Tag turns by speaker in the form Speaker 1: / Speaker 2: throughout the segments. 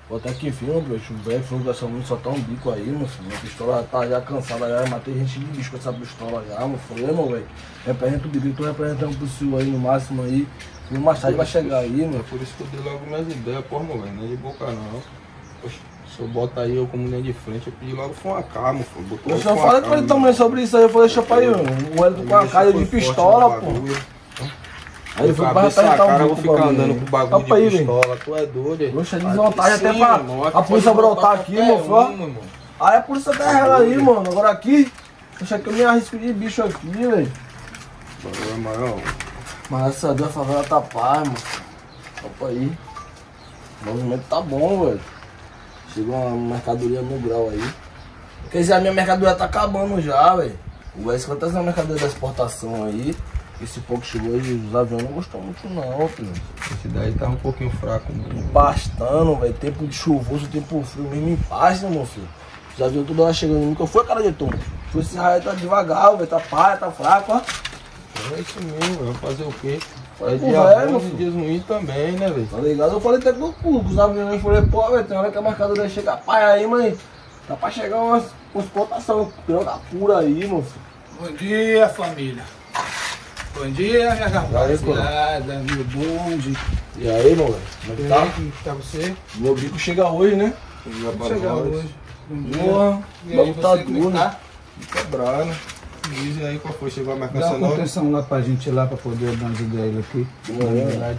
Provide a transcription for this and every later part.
Speaker 1: Bota aqui em cima, bicho. O velho falou que essa mulher só tá um bico aí, meu filho. Minha pistola tá já cansada, já matei gente de bicho com essa pistola já, meu filho. Meu velho. Representa o bico, tô representando pro senhor aí no máximo aí. E mais tarde vai chegar aí, meu.
Speaker 2: É por isso que eu dei logo minhas ideias, porra, meu velho. Não é de boca não. Poxa, se eu botar aí eu como linha de frente, eu pedi logo foi uma AK, meu filho.
Speaker 1: Eu só falei com ele também sobre isso aí, eu falei, deixa pra ele, o Hélio com a cara de pistola, pô. Aí foi pra representar o
Speaker 2: cara, eu
Speaker 1: bico,
Speaker 2: vou ficar andando com bagulho de
Speaker 1: aí,
Speaker 2: pistola, tu é doido.
Speaker 1: Poxa, desvantagem até pra a polícia brotar aqui, meu filho. Aí a polícia tá ela aí, mano. Agora aqui, deixa que eu me arrisco de bicho aqui, velho.
Speaker 2: Bagulho é maior.
Speaker 1: Mas graças a Deus a favela tá paz, mano. Opa aí. O movimento tá bom, velho. Chegou uma mercadoria no grau aí. Quer dizer, a minha mercadoria tá acabando já, velho. O S vai trazer uma mercadoria da exportação aí. Esse pouco chegou aí, os aviões não gostou muito não, filho.
Speaker 2: Esse daí tá um pouquinho fraco mesmo.
Speaker 1: Empastando, velho. Tempo de chuvoso, tempo frio mesmo empasta, meu filho. Os aviões tudo lá chegando. Nunca foi, cara de tom. Foi esse raio tá devagar, velho. Tá paia, tá fraco, ó.
Speaker 2: É isso mesmo, vai fazer o quê?
Speaker 1: Falei
Speaker 2: É
Speaker 1: pro
Speaker 2: dia
Speaker 1: velho,
Speaker 2: bom
Speaker 1: filho.
Speaker 2: e dias ruins também, né, velho?
Speaker 1: Tá ligado? Eu falei até com os aviões. Eu falei, pô, velho, tem hora que a mercadoria chega paia aí, mãe. Dá pra chegar umas exportações, droga pura aí, meu filho.
Speaker 3: Bom dia, família. Bom dia, minha rapaziada, meu bonde.
Speaker 1: E aí, meu velho? Como é que tá?
Speaker 3: Como tá você?
Speaker 1: Meu bico chega hoje, né?
Speaker 3: Vou chegar hoje. Bom dia.
Speaker 1: Porra,
Speaker 3: E aí,
Speaker 1: vamos tá
Speaker 3: você, como é
Speaker 1: duro,
Speaker 3: que
Speaker 1: né?
Speaker 3: tá?
Speaker 2: Quebrar, né? Diz aí qual foi, chegou a
Speaker 3: Dá
Speaker 2: marcação
Speaker 3: uma
Speaker 2: nova?
Speaker 3: contenção lá pra gente ir lá pra poder dar umas ideias aqui.
Speaker 1: Boa,
Speaker 3: Na verdade.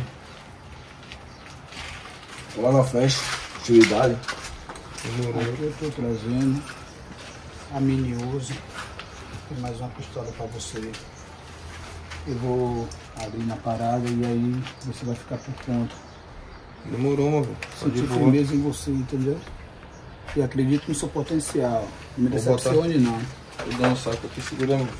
Speaker 1: Lá na frente, atividade.
Speaker 3: Aqui eu tô trazendo a mini uso. Tem mais uma pistola pra você. Eu vou abrir na parada e aí você vai ficar por conta.
Speaker 2: Demorou, meu velho. Só de
Speaker 3: Sentir
Speaker 2: boa.
Speaker 3: firmeza em você, entendeu? E acredito no seu potencial. Não me
Speaker 2: Vou botar.
Speaker 3: decepcione não.
Speaker 2: Vou dar um saco aqui, segura meu.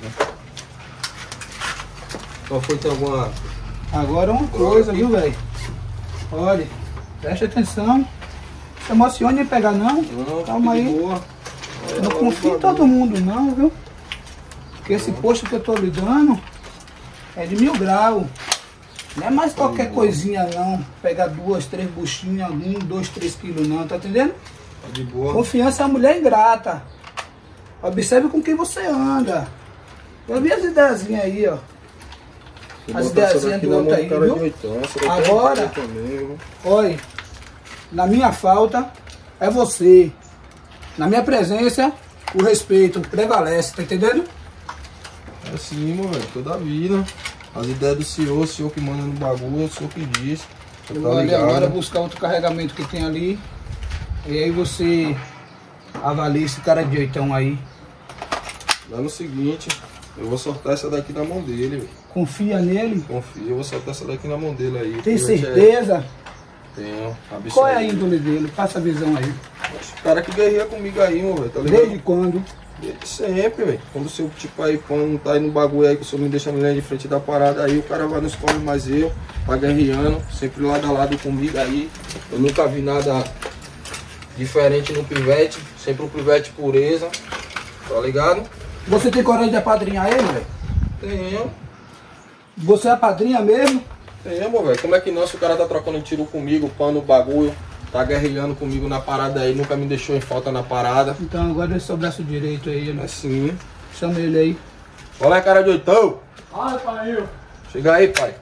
Speaker 2: Qual foi, tem alguma...
Speaker 3: Agora uma coisa, viu, velho? Olha, preste atenção. Não se emocione em pegar não.
Speaker 2: Não,
Speaker 3: Calma
Speaker 2: fique de
Speaker 3: aí.
Speaker 2: boa.
Speaker 3: Não confio em todo mundo não, viu? Porque esse posto que eu tô lhe dando é de 1000 graus. Não é mais qualquer coisinha não. Pegar 2, 3 buchinhas, 1, 2, 3 quilos não, tá entendendo?
Speaker 2: Tá de boa.
Speaker 3: Confiança é uma mulher ingrata. Observe com quem você anda. Eu vi as ideiazinhas aí, ó. As ideiazinhas do outro aí, viu? Agora, olha, na minha falta é você. Na minha presença, o respeito prevalece, tá entendendo?
Speaker 2: É assim, meu velho, toda a vida. As ideias do senhor, o senhor que manda no bagulho, é o senhor que diz. Você
Speaker 3: Eu
Speaker 2: tá
Speaker 3: vou ali
Speaker 2: ligado?
Speaker 3: agora buscar outro carregamento que tem ali. E aí você avalia esse cara de oitão aí.
Speaker 2: Lá no seguinte, eu vou soltar essa daqui na mão dele, velho.
Speaker 3: Confia nele.
Speaker 2: Confia, eu vou soltar essa daqui na mão dele aí.
Speaker 3: Tem
Speaker 2: porque a gente
Speaker 3: certeza?
Speaker 2: Tenho.
Speaker 3: Qual é a índole dele? Passa a visão aí.
Speaker 2: O cara que guerreia comigo aí, meu velho, tá ligado?
Speaker 3: Desde quando?
Speaker 2: Desde sempre, velho. Quando o seu tipo aí, quando tá aí no bagulho aí, que o senhor me deixa na linha de frente da parada aí, o cara vai nos come mais eu, tá guerreando, sempre lado a lado comigo aí. Eu nunca vi nada diferente no pivete, sempre um pivete pureza, tá ligado?
Speaker 3: Você tem coragem de apadrinhar ele, velho?
Speaker 2: Tenho,
Speaker 3: Você é a padrinha mesmo?
Speaker 2: meu velho. Como é que não, se o cara tá trocando tiro comigo, pano no bagulho, tá guerreando comigo na parada aí, nunca me deixou em falta na parada.
Speaker 3: Então agora esse é o braço direito aí, né?
Speaker 2: Assim.
Speaker 3: Chama ele aí.
Speaker 2: Olha a cara de oitão.
Speaker 1: Fala, pai.
Speaker 2: Chega aí, pai.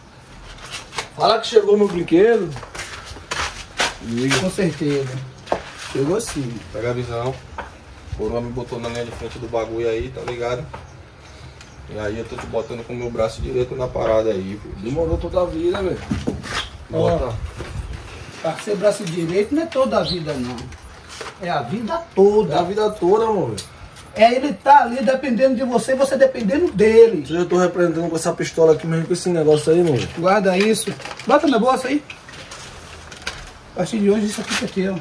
Speaker 1: Fala que chegou meu brinquedo.
Speaker 3: Com certeza.
Speaker 2: Chegou sim. Pega a visão. O coroa me botou na linha de frente do bagulho aí, tá ligado? E aí eu tô te botando com o meu braço direito na parada aí, filho.
Speaker 1: Demorou toda a vida, velho.
Speaker 2: Bota.
Speaker 3: Pra ser braço direito não é toda a vida não. É a vida
Speaker 1: É a
Speaker 3: toda.
Speaker 1: vida toda, mano.
Speaker 3: É ele tá ali dependendo de você e você dependendo dele.
Speaker 1: Eu já tô representando com essa pistola aqui mesmo, com esse negócio aí, mano.
Speaker 3: Guarda isso. Bota na bolsa aí. A partir de hoje isso aqui é teu.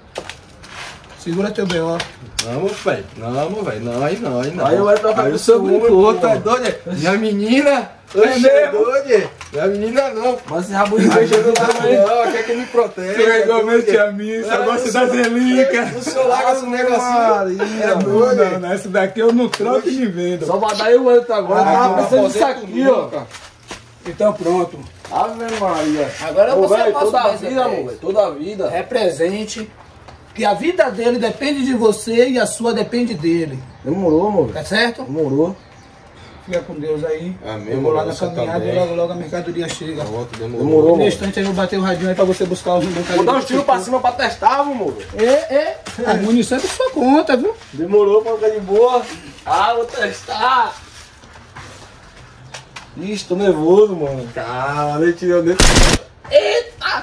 Speaker 3: Segura teu B.O.
Speaker 2: Não, meu velho. Não, meu velho. Não, aí não, aí não.
Speaker 1: Aí vai trocar
Speaker 2: Aí
Speaker 1: com
Speaker 2: o seu
Speaker 1: ciúme,
Speaker 2: brincou,
Speaker 1: pô.
Speaker 2: tá doido? Minha menina. Oxe,
Speaker 3: mesmo?
Speaker 2: doido? Minha menina não.
Speaker 1: Mas esse rabo de beijo não tá também.
Speaker 2: Não, quer que me protege.
Speaker 3: a mim,
Speaker 2: só gosto das relíquias. O senhor larga esse negocinho. É doido.
Speaker 3: Não, essa daqui eu não troco de venda.
Speaker 1: Só vai dar eu entro agora.
Speaker 2: Ah,
Speaker 1: Tava
Speaker 2: vai
Speaker 1: pensando
Speaker 2: fazer
Speaker 1: nisso aqui,
Speaker 2: comigo,
Speaker 1: ó.
Speaker 2: cara.
Speaker 3: Então pronto.
Speaker 1: Ave Maria.
Speaker 3: Agora
Speaker 1: Ô,
Speaker 3: você
Speaker 1: velho,
Speaker 3: passa
Speaker 1: toda a
Speaker 3: o
Speaker 1: vida, amor, velho. Toda a vida.
Speaker 3: Represente que a vida dele depende de você e a sua depende dele.
Speaker 1: Demorou, amor.
Speaker 3: Tá certo?
Speaker 1: Demorou.
Speaker 3: Fica com Deus aí.
Speaker 2: Amém,
Speaker 3: Eu vou lá na
Speaker 2: você
Speaker 3: caminhada
Speaker 2: também.
Speaker 3: e logo a mercadoria chega.
Speaker 1: Demorou,
Speaker 3: No
Speaker 1: amor.
Speaker 3: instante aí eu vou bater o radinho aí pra você buscar os mercadorias.
Speaker 1: Vou dar uns tiros pra cima pra testar, amor.
Speaker 3: A munição é por sua conta, viu?
Speaker 1: Demorou pra ficar de boa. Ah, vou testar. Ixi, tô nervoso, mano.
Speaker 2: Calma, nem tirou nem.
Speaker 1: Eita!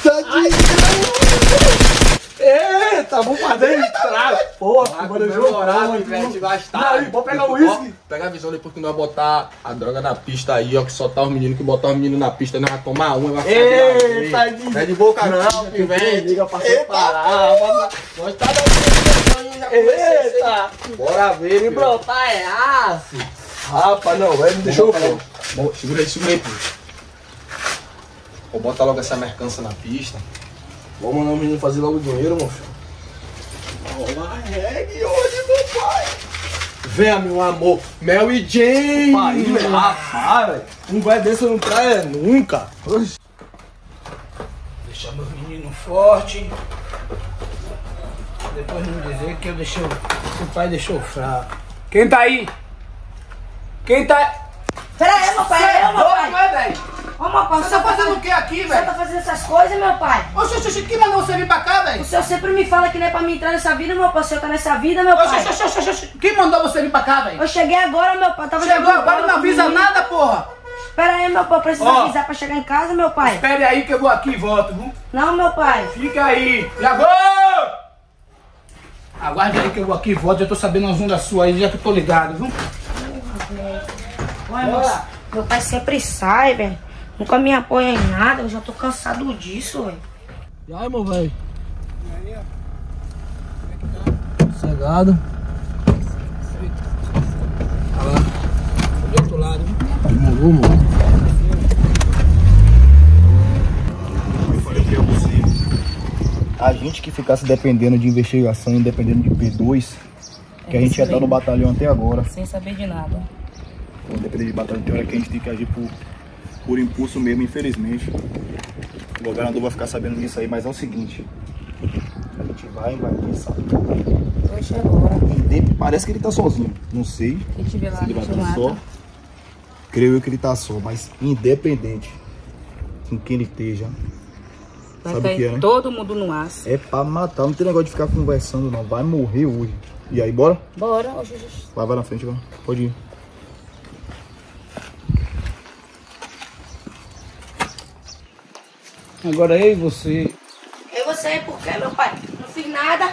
Speaker 1: Eita, vou fazer estrago. Porra, mano,
Speaker 2: Demorado, velho, te gastar.
Speaker 1: Não, vou pegar o uísque.
Speaker 2: Pega a visão depois que nós botar a droga na pista aí, ó, que soltar os meninos, que botar os meninos na pista, nós vamos tomar uma e vai ficar de lado.
Speaker 1: Eita,
Speaker 2: Não é de boca não, que vem.
Speaker 1: Liga pra separar.
Speaker 2: Nós tá dando já comecei.
Speaker 1: Eita!
Speaker 2: Bora ver,
Speaker 1: Se
Speaker 2: filho.
Speaker 1: brotar é aço. Rapaz, não, velho, me deixou fogo.
Speaker 2: Bom, segura aí, pô. Vou botar logo essa mercança na pista.
Speaker 1: Vamos mandar o menino fazer logo o dinheiro, moço.
Speaker 2: Olá, reggae hoje, meu pai. Venha, meu amor, Mel e Jane.
Speaker 1: Pai, velho, rapaz, velho. Um velho desse eu não traio nunca. Oxi.
Speaker 3: Deixar meus meninos fortes. Depois não dizer que eu deixei o pai deixou fraco. Quem tá aí? Quem tá?
Speaker 4: Pera aí, meu pai, é eu, meu pai.
Speaker 3: velho?
Speaker 4: Ô, meu pai,
Speaker 3: Você tá fazendo o que aqui,
Speaker 4: Você
Speaker 3: velho?
Speaker 4: tá fazendo essas coisas, meu pai?
Speaker 3: Oxe, quem mandou você vir pra cá,
Speaker 4: O
Speaker 3: velho?
Speaker 4: senhor sempre me fala que não é pra mim entrar nessa vida, meu pai. O senhor tá nessa vida, meu pai.
Speaker 3: Oxe, quem mandou você vir pra cá, velho?
Speaker 4: Eu cheguei agora, meu pai. Tava
Speaker 3: Chegou
Speaker 4: jogando
Speaker 3: agora e
Speaker 4: bola
Speaker 3: não avisa
Speaker 4: comigo.
Speaker 3: nada, porra.
Speaker 4: Pera aí, meu pai. Precisa
Speaker 3: Ó.
Speaker 4: avisar pra chegar em casa, meu pai.
Speaker 3: Espere aí que eu vou aqui e volto, viu?
Speaker 4: Não, meu pai.
Speaker 3: Fica aí. Já vou! Aguarde aí que eu vou aqui e volto. Eu tô sabendo as ondas suas aí, já que eu tô ligado, viu?
Speaker 4: Ué, moço, meu pai sempre sai, velho. Nunca me apoia em nada. Eu já tô cansado disso, velho.
Speaker 1: E aí, meu velho? Sossegado.
Speaker 3: Olha lá. Do outro lado, viu?
Speaker 1: Demorou, mano.
Speaker 5: A gente que ficasse dependendo de investigação, dependendo de P2, que a gente ia estar no batalhão até agora.
Speaker 4: Sem saber de nada.
Speaker 5: Então, depender de batalhão, tem hora que a gente tem que agir por impulso mesmo, infelizmente. O governador vai ficar sabendo disso aí, mas é o seguinte. A gente vai invadir essa porra.
Speaker 4: Hoje é agora.
Speaker 5: Parece que ele tá sozinho. Não sei
Speaker 4: Quem tiver lá,
Speaker 5: se ele vai
Speaker 4: a gente
Speaker 5: estar
Speaker 4: mata.
Speaker 5: só. Creio eu que ele tá só, mas independente com quem ele esteja.
Speaker 6: Vai
Speaker 5: Sabe o
Speaker 6: cair
Speaker 5: que é, né?
Speaker 6: todo mundo no aço.
Speaker 5: É pra matar, não tem negócio de ficar conversando não, vai morrer hoje. E aí, bora?
Speaker 6: Bora.
Speaker 5: Vai na frente, vai. Pode ir.
Speaker 3: Agora eu e você.
Speaker 4: E você, por quê, meu pai? Não fiz nada.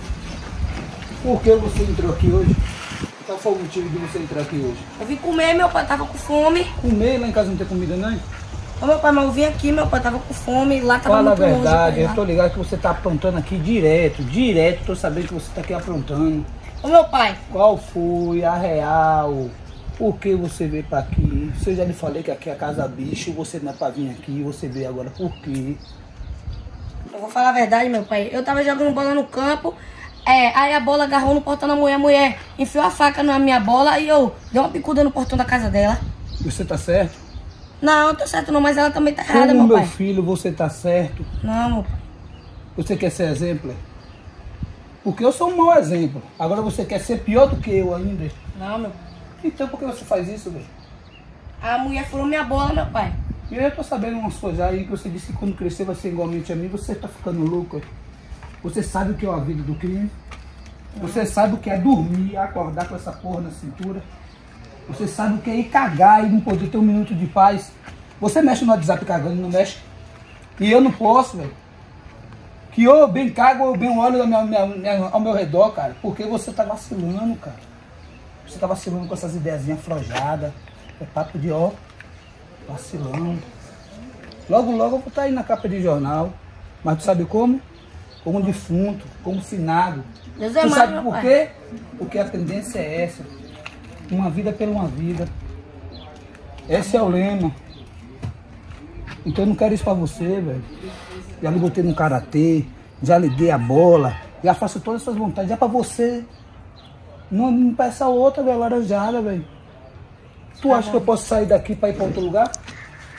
Speaker 3: Por que você entrou aqui hoje? Qual foi o motivo de você entrar aqui hoje?
Speaker 4: Eu vim comer, meu pai tava com fome.
Speaker 3: Comer, lá em casa não tem comida, não?
Speaker 4: Ô, meu pai, mas eu vim aqui, meu pai tava com fome. Lá tava
Speaker 3: Fala a
Speaker 4: muito longe.
Speaker 3: verdade,
Speaker 4: pai,
Speaker 3: eu
Speaker 4: lá.
Speaker 3: tô ligado que você tá aprontando aqui direto. Tô sabendo que você tá aqui aprontando.
Speaker 4: Ô, meu pai,
Speaker 3: Qual foi a real? Por que você veio pra aqui? Se eu já lhe falei que aqui é a casa bicho, você não é pra vir aqui, você veio agora por quê?
Speaker 4: eu vou falar a verdade, meu pai. Eu tava jogando bola no campo. Aí a bola agarrou no portão da mulher. A mulher enfiou a faca na minha bola e eu dei uma picuda no portão da casa dela.
Speaker 3: Você tá certo?
Speaker 4: Não, não tô certo não, mas ela também tá errada,
Speaker 3: Como
Speaker 4: meu
Speaker 3: meu
Speaker 4: pai.
Speaker 3: filho, você tá certo?
Speaker 4: Não, meu pai.
Speaker 3: Você quer ser exemplo? Porque eu sou um mau exemplo. Agora você quer ser pior do que eu ainda.
Speaker 4: Não, meu pai.
Speaker 3: Então por que você faz isso, velho?
Speaker 4: A mulher furou minha bola, meu pai.
Speaker 3: E eu tô sabendo umas coisas aí que você disse que quando crescer vai ser igualmente a mim. Você tá ficando louco, velho. Você sabe o que é a vida do crime? Você sabe o que é dormir, acordar com essa porra na cintura? Você sabe o que é ir cagar e não poder ter um minuto de paz? Você mexe no WhatsApp cagando, não mexe? E eu não posso, velho. Que eu bem cago ou bem olho ao meu redor, cara. Porque você tá vacilando, cara. Você tá vacilando com essas ideiazinhas aflojadas. É papo de ó, vacilando. Logo, logo eu vou estar aí na capa de jornal. Mas tu sabe como? Como um defunto, como um finado.
Speaker 4: Deus é
Speaker 3: Tu
Speaker 4: mais,
Speaker 3: sabe
Speaker 4: meu
Speaker 3: por
Speaker 4: pai.
Speaker 3: quê? Porque a tendência é essa. Uma vida pela uma vida. Esse é o lema. Então eu não quero isso pra você, velho. Já me botei no karatê, já lhe dei a bola, já faço todas as suas vontades. Já pra você. Não peça outra, velho, laranjada, velho. Tu acha que eu posso sair daqui pra ir pra outro lugar?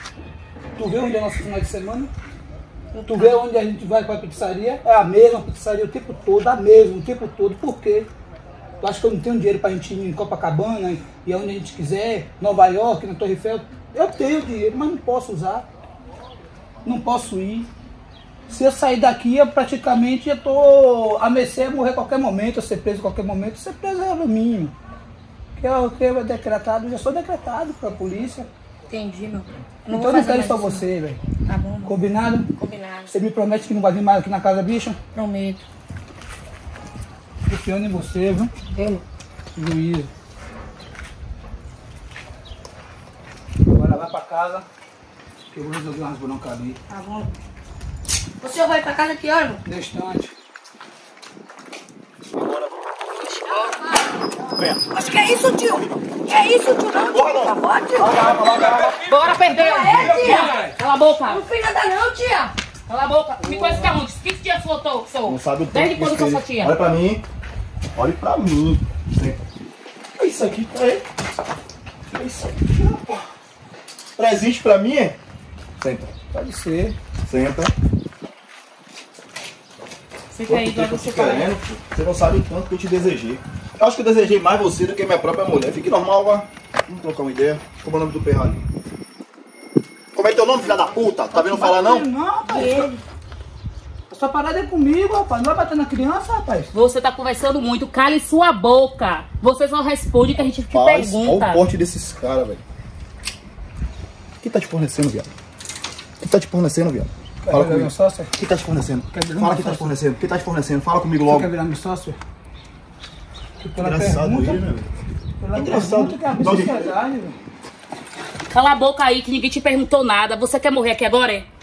Speaker 3: Tu vê onde é nosso final de semana? Tu vê onde a gente vai pra pizzaria? É a mesma pizzaria o tempo todo, a mesma, o tempo todo. Por quê? Tu acha que eu não tenho dinheiro pra gente ir em Copacabana e aonde a gente quiser, Nova York, na Torre Eiffel? Eu tenho dinheiro, mas não posso usar. Não posso ir. Se eu sair daqui, eu praticamente já tô a mercê a morrer a qualquer momento, a ser preso a qualquer momento. Ser preso é o mínimo. Que é decretado, eu já sou decretado pra polícia.
Speaker 4: Entendi, meu pai.
Speaker 3: Então eu não quero isso pra você, velho.
Speaker 4: Tá bom, mano.
Speaker 3: Combinado?
Speaker 4: Combinado.
Speaker 3: Você me promete que não vai vir mais aqui na casa, bicho?
Speaker 4: Prometo.
Speaker 3: Confiando em você, viu?
Speaker 4: Vem.
Speaker 3: Juízo. Agora vai pra casa, que eu vou resolver umas broncas ali.
Speaker 4: Tá bom. O senhor vai pra casa que hora, irmão?
Speaker 3: Na estante.
Speaker 4: Mas que é isso, tio? Que é isso, tio? Não, tio. Tá bom, tio?
Speaker 7: Bora, perdeu!
Speaker 4: É, tia.
Speaker 7: Cala a boca!
Speaker 4: Não fiz nada não, tia.
Speaker 7: Cala a boca! Me conhece que é onde? Que dia sou?
Speaker 5: Não sabe o tempo.
Speaker 7: Desde quando
Speaker 5: que
Speaker 7: sou
Speaker 5: você-
Speaker 7: sua tia?
Speaker 5: Olha pra mim. Olhe pra mim. É isso aqui, é. É isso aqui, rapaz. Presente pra mim? Senta.
Speaker 3: Pode ser.
Speaker 5: Senta.
Speaker 7: Fica aí,
Speaker 5: Quanto
Speaker 7: vai
Speaker 5: tempo eu
Speaker 7: você
Speaker 5: te querendo, você não sabe o tanto que eu te desejei. Eu acho que eu desejei mais você do que minha própria mulher. Fique normal, vá. Vamos trocar uma ideia. Como é o nome do perralho? Como é teu nome, filha da puta? Tá vendo falar não?
Speaker 3: Não, rapaz. Essa parada é comigo, rapaz. Não vai bater na criança, rapaz.
Speaker 7: Você tá conversando muito, cale sua boca. Você só responde que a gente te
Speaker 5: Paz, olha
Speaker 7: pergunta.
Speaker 5: o porte desses caras, velho. Quem tá te fornecendo, viado? Quem tá te fornecendo, viado? Fala
Speaker 3: Quer virar
Speaker 5: comigo.
Speaker 3: meu sócio?
Speaker 5: Quem tá te fornecendo?
Speaker 3: Quer virar
Speaker 5: Fala
Speaker 3: meu
Speaker 5: quem tá te
Speaker 3: sócio?
Speaker 5: fornecendo. Quem tá te fornecendo? Fala comigo
Speaker 3: Você
Speaker 5: logo.
Speaker 3: quer virar meu sócio? Que pela
Speaker 5: Engraçado
Speaker 3: pergunta,
Speaker 5: ele, né, velho?
Speaker 3: pela
Speaker 5: Engraçado.
Speaker 3: pergunta que a
Speaker 5: De onde-
Speaker 3: sociedade, velho.
Speaker 7: Cala a boca aí que ninguém te perguntou nada. Você quer morrer aqui agora, é?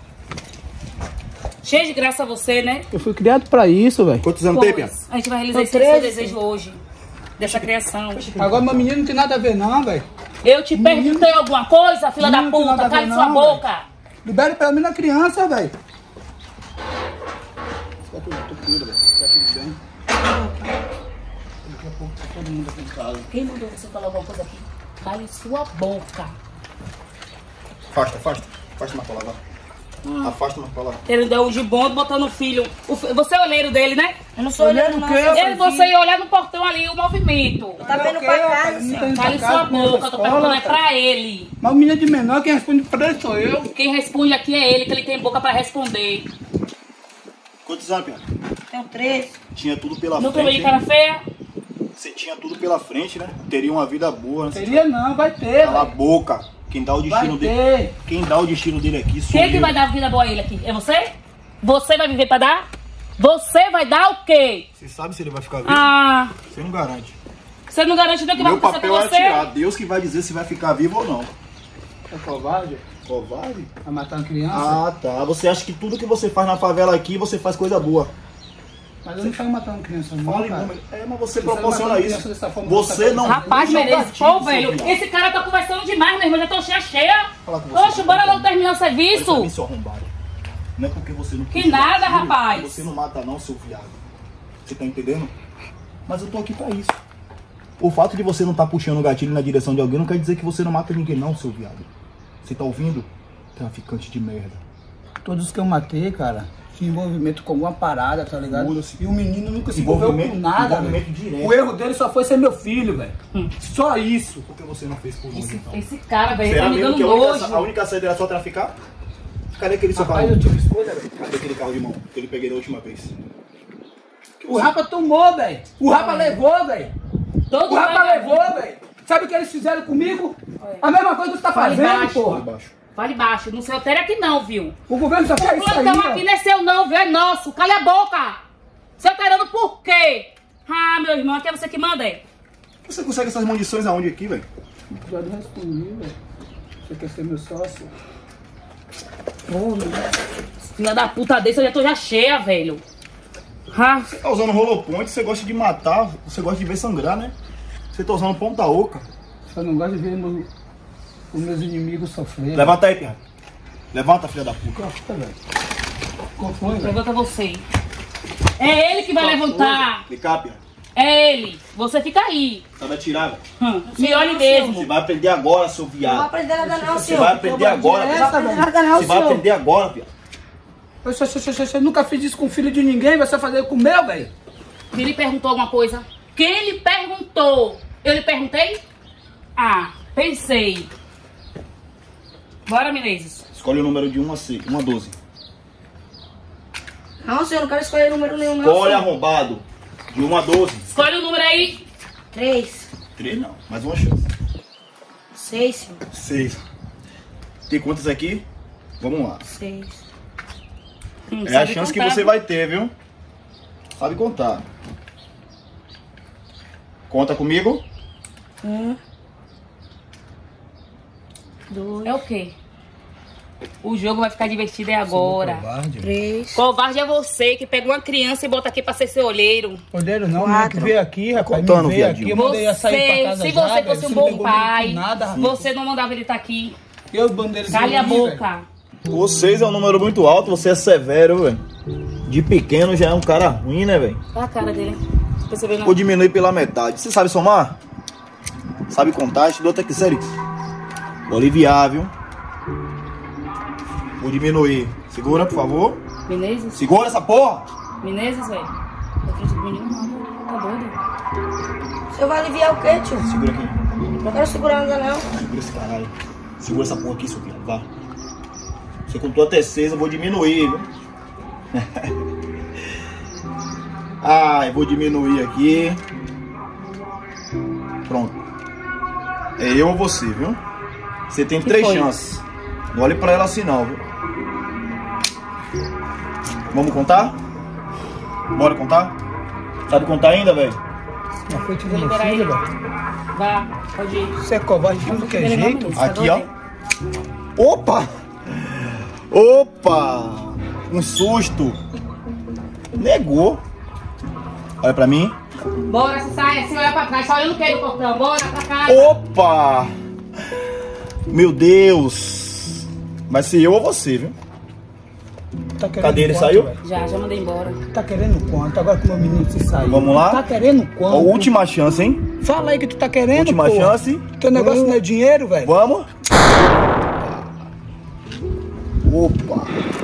Speaker 7: Cheio de graça você, né?
Speaker 3: Eu fui criado pra isso, velho.
Speaker 5: Quantos anos tem, Pia?
Speaker 7: Pois, a gente vai realizar esse
Speaker 4: 13.
Speaker 7: seu desejo hoje. Dessa criação.
Speaker 3: Agora meu menino não tem nada a ver não, velho.
Speaker 7: Eu te perguntei alguma coisa, filha da
Speaker 3: Não tem nada
Speaker 7: puta?
Speaker 3: a ver
Speaker 7: Cale
Speaker 3: não,
Speaker 7: sua
Speaker 3: velho.
Speaker 7: boca.
Speaker 3: Libere pelo menos a criança, velho. Tá tudo bem, tá tudo bem. Daqui a pouco tá todo mundo aqui em casa.
Speaker 7: Quem mandou você falar alguma coisa aqui? Cale sua boca.
Speaker 5: Afasta, afasta. Afasta mais pra lá, vai. Afasta mais pra lá.
Speaker 7: Ele deu um gibão botando o filho. Você é o olheiro dele, né?
Speaker 4: Eu não sou olhando, não.
Speaker 7: Ele, você ia olhar no portão ali, o movimento.
Speaker 4: Tá vendo pra casa, senhor.
Speaker 7: Cale sua boca, eu tô perguntando é pra ele.
Speaker 3: Mas o menino de menor, quem responde pra ele sou eu.
Speaker 7: Quem responde aqui é ele, que ele tem boca pra responder.
Speaker 5: Quantos anos, Pia?
Speaker 4: Tenho 13.
Speaker 5: Tinha tudo pela
Speaker 7: Não tô vendo
Speaker 5: frente.
Speaker 7: de cara feia?
Speaker 5: Você tinha tudo pela frente, né? Teria uma vida boa, né?
Speaker 3: Seria não, vai ter,
Speaker 5: Cala a
Speaker 3: velho.
Speaker 5: boca. Quem dá o
Speaker 3: Vai
Speaker 5: destino dele.
Speaker 3: ter.
Speaker 5: Quem dá o destino dele aqui sou
Speaker 7: Quem é que
Speaker 5: eu.
Speaker 7: vai dar vida boa a ele aqui? É você? Você vai viver pra dar? Você vai dar o quê?
Speaker 5: Você sabe se ele vai ficar vivo?
Speaker 7: Ah,
Speaker 5: Você não garante.
Speaker 7: você não garante nem o que vai
Speaker 5: Meu
Speaker 7: acontecer com
Speaker 5: papel é
Speaker 7: você?
Speaker 5: atirar. Deus que vai dizer se vai ficar vivo ou não.
Speaker 3: É covarde?
Speaker 5: Covarde?
Speaker 3: Vai matar uma criança?
Speaker 5: Ah, tá. Você acha que tudo que você faz na favela aqui, você faz coisa boa.
Speaker 3: Mas eu não saio matando criança não,
Speaker 5: Fala em
Speaker 3: cara.
Speaker 5: número. É, mas você
Speaker 3: Você vai
Speaker 5: proporciona
Speaker 3: matar
Speaker 5: isso.
Speaker 3: criança dessa forma,
Speaker 5: Você não...
Speaker 7: Rapaz,
Speaker 5: não
Speaker 7: beleza.
Speaker 5: gatilho,
Speaker 7: Pô, velho,
Speaker 5: seu
Speaker 7: esse cara tá conversando demais, meu irmão. Já tô cheia.
Speaker 5: Fala com você.
Speaker 7: Oxe, bora logo terminar o
Speaker 5: Olha pra mim,
Speaker 7: serviço.
Speaker 5: seu arrombado. Não é porque você não...
Speaker 7: Que
Speaker 5: puxa
Speaker 7: nada,
Speaker 5: gatilho,
Speaker 7: rapaz.
Speaker 5: Você não mata não, seu viado. Você tá entendendo? Mas eu tô aqui pra isso. O fato de você não estar puxando o gatilho na direção de alguém não quer dizer que você não mata ninguém não, seu viado. Você tá ouvindo? Traficante de merda.
Speaker 3: Todos que eu matei, cara, tinha envolvimento com alguma parada, tá ligado?
Speaker 5: Muda-se.
Speaker 3: E o menino nunca se envolveu com nada,
Speaker 5: envolvimento
Speaker 3: velho.
Speaker 5: direto.
Speaker 3: O erro dele só foi ser meu filho, velho. Só isso.
Speaker 5: Por que você não fez por onde, então?
Speaker 7: Esse cara, velho, tá
Speaker 5: Será
Speaker 7: me
Speaker 5: mesmo
Speaker 7: dando
Speaker 5: que a
Speaker 7: nojo.
Speaker 5: única saída era só traficar? Cadê aquele seu
Speaker 3: Rapaz,
Speaker 5: carro?
Speaker 3: eu tive escolha, velho.
Speaker 5: Cadê aquele carro de mão que ele peguei da última vez?
Speaker 3: O Rapa tomou, velho. O Rapa levou, velho.
Speaker 7: Todo
Speaker 3: O Rapa
Speaker 7: mundo-
Speaker 3: levou, velho. Sabe o que eles fizeram comigo? A mesma coisa que você tá
Speaker 7: Fale
Speaker 3: fazendo,
Speaker 7: baixo.
Speaker 3: porra.
Speaker 5: Baixo.
Speaker 7: Fale baixo, não se altere aqui não, viu?
Speaker 3: O governo só
Speaker 7: O
Speaker 3: quer isso aí,
Speaker 7: plantão aqui
Speaker 3: ó.
Speaker 7: não é seu não, viu? É nosso. Cala a boca. Você alterando por quê? Ah, meu irmão, aqui é você que manda, é?
Speaker 5: Você consegue essas munições aonde aqui, velho?
Speaker 3: Já não respondi, velho. Você quer ser meu sócio?
Speaker 7: Filha da puta desse, eu já tô já cheia, velho. Ah,
Speaker 5: Você tá usando roloponte, você gosta de matar, você gosta de ver sangrar, né? Você tá usando ponta oca.
Speaker 3: Só não gosto de ver os meus inimigos sofrerem.
Speaker 5: Levanta aí, Pia. Levanta, filha da puta.
Speaker 3: Gosta, velho. Qual foi, velho?
Speaker 7: levanta você. É ele que vai levantar.
Speaker 5: Fica, Pia.
Speaker 7: É ele. Você fica aí.
Speaker 5: Sabe atirar, velho?
Speaker 7: Me olhe
Speaker 5: Você
Speaker 7: mesmo.
Speaker 5: vai aprender agora, seu
Speaker 4: Não vou
Speaker 5: viado.
Speaker 4: aprender nada não,
Speaker 5: Você
Speaker 4: senhor.
Speaker 5: vai aprender agora,
Speaker 3: Essa,
Speaker 5: viado.
Speaker 4: Não vou aprender nada não,
Speaker 5: Você vai
Speaker 4: senhor.
Speaker 5: aprender agora, viado.
Speaker 3: Você nunca fez isso com filho de ninguém, vai você fazer com o meu, velho?
Speaker 7: Quem lhe perguntou alguma coisa? Quem lhe perguntou? Eu lhe perguntei? Ah, pensei. Bora, Menezes.
Speaker 5: Escolhe o número de 1 a 12.
Speaker 4: Não, senhor, não quero escolher número nenhum não,
Speaker 5: Escolhe,
Speaker 4: senhor.
Speaker 5: arrombado. De 1 a 12.
Speaker 7: Escolhe o número aí.
Speaker 4: 3,
Speaker 5: 3 não, mais uma chance.
Speaker 4: 6, senhor.
Speaker 5: 6. Tem quantas aqui? Vamos lá.
Speaker 4: 6.
Speaker 5: É a chance que você vai ter, viu? Sabe contar. Conta comigo.
Speaker 4: 1, 2,
Speaker 7: É o quê? O jogo vai ficar divertido agora.
Speaker 4: 3,
Speaker 7: Covarde é você que pega uma criança e bota aqui pra ser seu olheiro.
Speaker 3: Olheiro não,
Speaker 4: Quatro.
Speaker 3: né? Que veio aqui, rapaz.
Speaker 5: contando,
Speaker 3: Me veio
Speaker 5: viadinho.
Speaker 3: aqui, eu mandei ela sair pra casa
Speaker 7: Se
Speaker 3: já,
Speaker 7: você
Speaker 3: velho.
Speaker 7: fosse um
Speaker 3: Você não
Speaker 7: bom
Speaker 3: pegou nem
Speaker 7: pai,
Speaker 3: nada, rapaz.
Speaker 7: você não mandava ele estar aqui.
Speaker 3: Eu mandei ele
Speaker 7: Cale a
Speaker 3: sair, velho.
Speaker 7: boca.
Speaker 5: Vocês é um número muito alto, você é severo, velho. De pequeno já é um cara ruim, né, velho?
Speaker 7: Olha a cara dele. Percebeu não?
Speaker 5: Vou diminuir pela metade. Você sabe somar? Sabe contar? Estudou até que série? Vou aliviar, viu? Vou diminuir. Segura, por favor.
Speaker 7: Menezes?
Speaker 5: Segura essa porra!
Speaker 7: Menezes, velho? Não acredito no menino, não. Tá doido?
Speaker 4: O senhor vai aliviar o quê, tio?
Speaker 5: Segura aqui.
Speaker 4: Não quero segurar nada não.
Speaker 5: Segura esse caralho. Segura essa porra aqui, seu filho. Vá. Você contou até 6, eu vou diminuir, viu? Eu vou diminuir aqui. Pronto. É eu ou você, viu? Você tem 3
Speaker 7: foi?
Speaker 5: chances. Não olhe pra ela assim não, viu? Vamos contar? Bora contar? Sabe contar ainda, velho?
Speaker 3: Na frente do meu
Speaker 7: Libera aí.
Speaker 3: filho, velho.
Speaker 7: Vá, pode ir.
Speaker 3: Você é covarde de tudo que é jeito.
Speaker 5: Aqui, ó. Opa! Opa! Um susto. Negou. Olha pra mim.
Speaker 7: Bora, se sai, se olhar pra trás, só olhando o que do portão. Bora pra casa.
Speaker 5: Opa! Meu Deus! Vai ser eu ou você, viu?
Speaker 3: Tá querendo
Speaker 5: Cadê ele?
Speaker 3: quanto,
Speaker 5: Saiu?
Speaker 3: velho?
Speaker 7: Já mandei embora.
Speaker 3: Tá querendo quanto? Agora que o meu menino se saiu.
Speaker 5: Vamos lá?
Speaker 3: Tá querendo quanto?
Speaker 5: Ó, última chance, hein?
Speaker 3: Fala aí que tu tá querendo,
Speaker 5: Última
Speaker 3: porra.
Speaker 5: chance.
Speaker 3: Teu negócio não é dinheiro, velho?
Speaker 5: Vamos? Opa!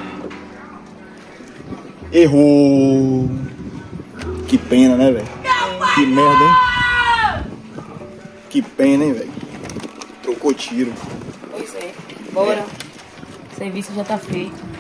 Speaker 5: Errou! Que pena, né, velho? Que merda, hein? Que pena, hein, velho? Trocou tiro.
Speaker 7: Pois é. Bora. O serviço já tá feito.